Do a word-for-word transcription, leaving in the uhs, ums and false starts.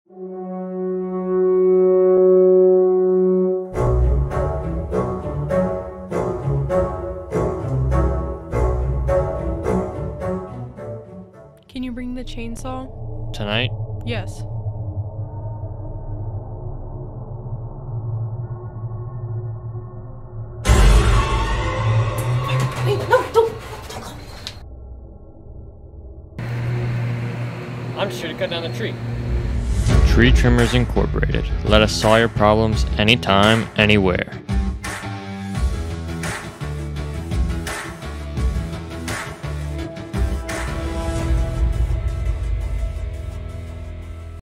Can you bring the chainsaw? Tonight? Yes. Wait, no, don't, don't go. I'm just here to cut down the tree. Tree Trimmers Incorporated. Let us solve your problems anytime, anywhere.